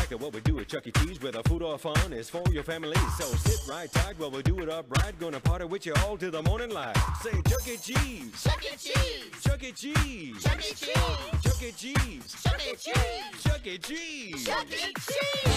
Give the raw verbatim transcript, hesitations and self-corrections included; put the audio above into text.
back to what we do at Chuck E. Cheese, where the food or fun is for your family. So sit right tight while we do it upright. Gonna party with you all till the morning light. Say Chuck E. Cheese, Chuck E. Cheese, Chuck E. Cheese, Chuck E. Cheese, Chuck E. Cheese, Chuck E. Cheese, Chuck E. Cheese, Chuck E. Cheese.